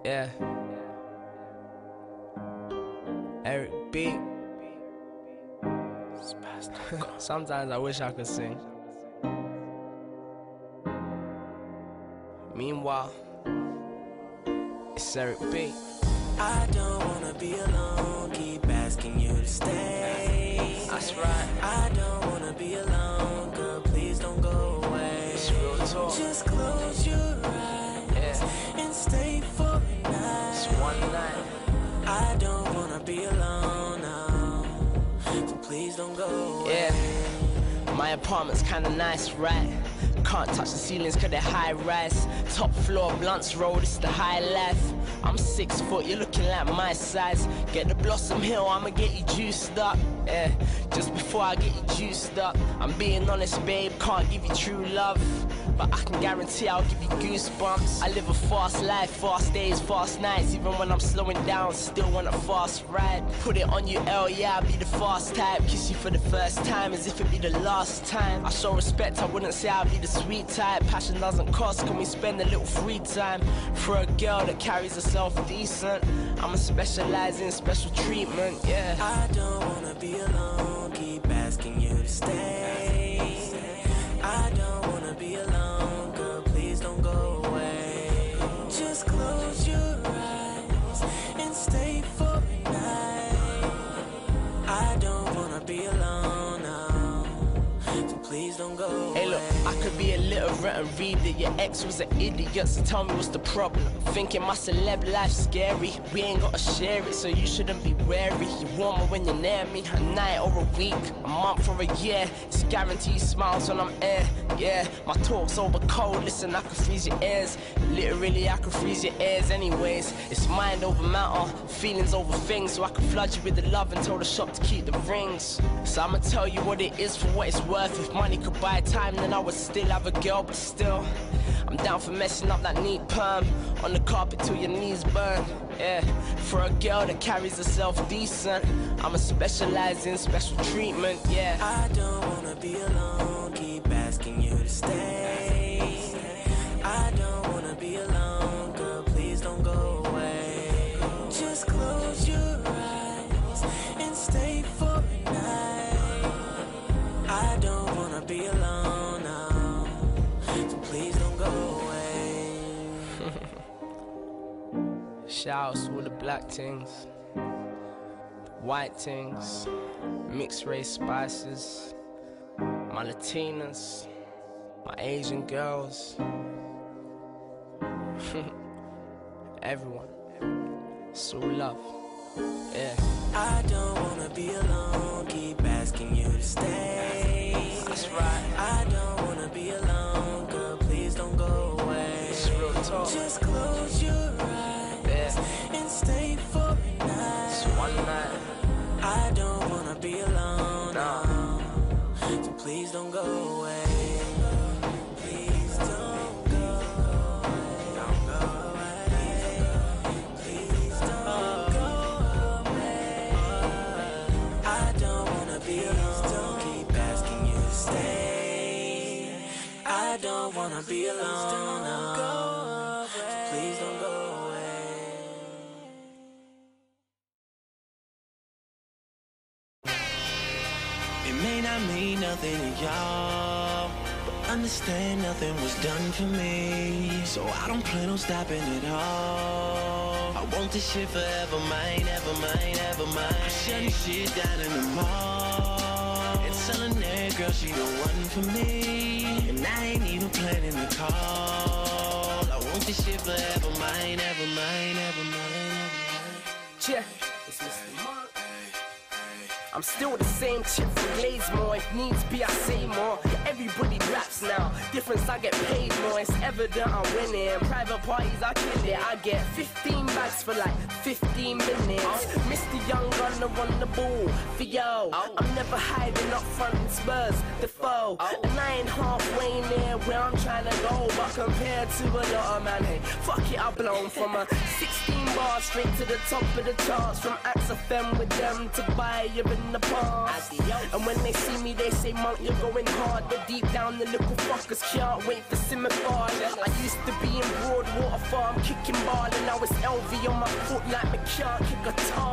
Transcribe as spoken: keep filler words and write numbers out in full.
Yeah. Eric B. Sometimes I wish I could sing. Meanwhile, it's Eric B. I don't wanna be alone, keep asking you to stay. That's right. I don't wanna be alone, girl, please don't go away. It's real talk. Just close your eyes, yeah. and stay for a night. It's one night. I don't wanna be alone now, so please don't go away. Yeah. My apartment's kinda nice, right? Can't touch the ceilings cause they're high rise. Top floor, blunts roll, this is the high life. I'm six foot, you're looking like my size. Get the Blossom Hill, I'ma get you juiced up. Yeah, just before I get you juiced up, I'm being honest, babe, can't give you true love, but I can guarantee I'll give you goosebumps. I live a fast life, fast days, fast nights. Even when I'm slowing down, still want a fast ride. Put it on you, L, yeah, I'll be the fast type. Kiss you for the first time, as if it be the last time. I show respect, I wouldn't say I'll be the sweet type. Passion doesn't cost, can we spend a little free time? For a girl that carries herself decent, I'ma specialize in special treatment, yeah. I don't wanna be alone, keep asking you to stay. I don't wanna be alone, girl, please don't go away. Just close your eyes and stay for a night. I don't wanna be alone now, so please don't go away. Hey look, I could be illiterate and read that your ex was an idiot, so tell me what's the problem. Thinking my celeb life's scary, we ain't gotta share it, so you shouldn't be wary. You warmer when you're near me, a night or a week, a month or a year. It's guaranteed smiles when I'm air, yeah. My talk's over cold, listen, I can freeze your ears. Literally, I can freeze your ears anyways. It's mind over matter, feelings over things, so I can flood you with the love and tell the shop to keep the rings. So I'ma tell you what it is for what it's worth. If money could buy time, then I would still have a girl, but still I'm down for messing up that neat perm on the carpet till your knees burn, yeah. For a girl that carries herself decent, I'ma specialize in special treatment, yeah. I don't wanna be alone, keep asking you to stay. I don't wanna be alone, girl, please don't go away. Just close your eyes and stay for a night. I don't wanna be alone now, so please don't go away. Shouts to all the black things, white things, mixed race spices, my Latinas, my Asian girls, everyone. It's all love, yeah. I don't wanna be alone, keep asking you to stay. That's right. I don't wanna be alone, girl, please don't go away. It's real talk. Just close your eyes, yeah, and stay for a night. It's one night. I don't wanna be alone nah. now, so please don't go away. Please don't go away. Don't go away. Please don't go away. I don't wanna be alone, keep asking you to stay. I don't wanna be alone now, so please don't go away. It may not mean nothing to y'all, but understand nothing was done for me, so I don't plan on stopping at all. I want this shit forever, mine, ever mine, ever mine. I'm shutting shit down in the mall and telling that girl she the one for me, and I ain't even planning the call. I want this shit forever, mine, ever mine, ever mine, ever mine. Yeah, it's MsLittlemissshy. I'm still the same chip from Glazemore. If needs be, I say more. Everybody raps now. Difference, I get paid more. It's evident I'm winning. Private parties, I kill it. I get fifteen bags for like fifteen minutes. Mister Young Gunner on the ball for yo. I'm never hiding up front in Spurs, the foe. And I ain't halfway near where I'm trying to go, but compared to a lot of man, hey, fuck it, I've blown from a sixteen bar straight to the top of the charts. From X F M with them to buy you in the past. And when they see me, they say, Monk, you're going hard. But deep down, the little fuckers can't wait to see me fall. I used to be in Broadwater Farm kicking ball, and now it's L V on my foot like me can't kick a tar.